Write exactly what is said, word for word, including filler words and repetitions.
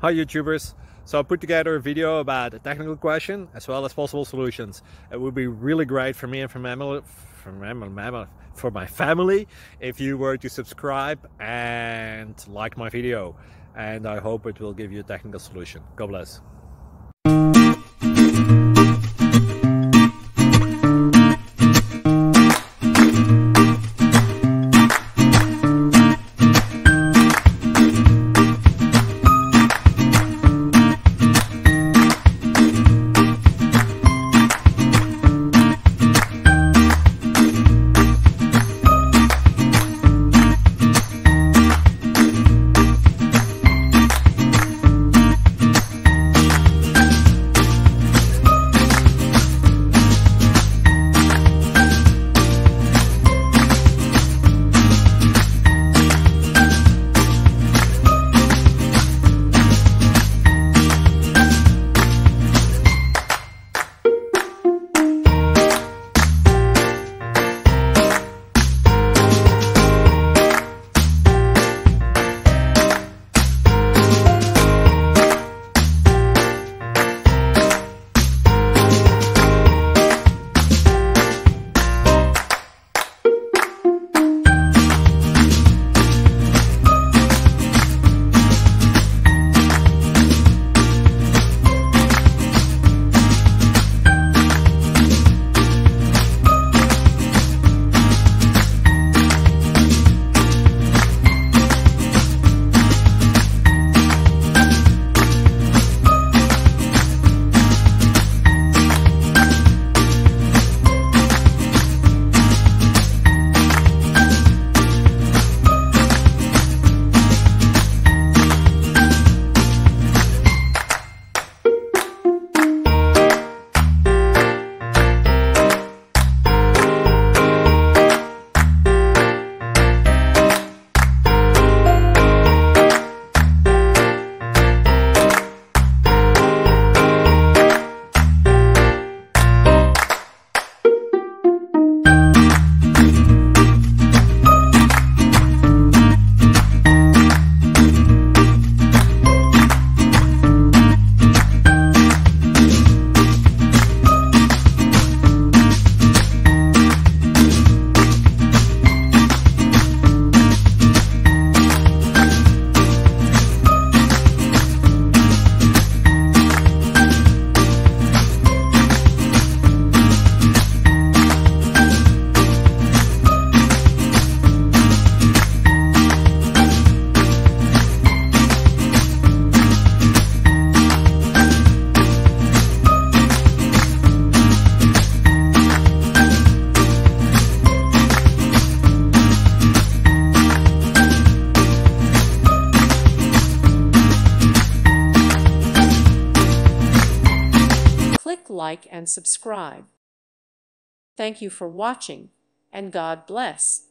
Hi YouTubers! So I put together a video about a technical question as well as possible solutions. It would be really great for me and for, mammal, for, mammal, for my family if you were to subscribe and like my video. And I hope it will give you a technical solution. God bless. Like and subscribe. Thank you for watching, and God bless.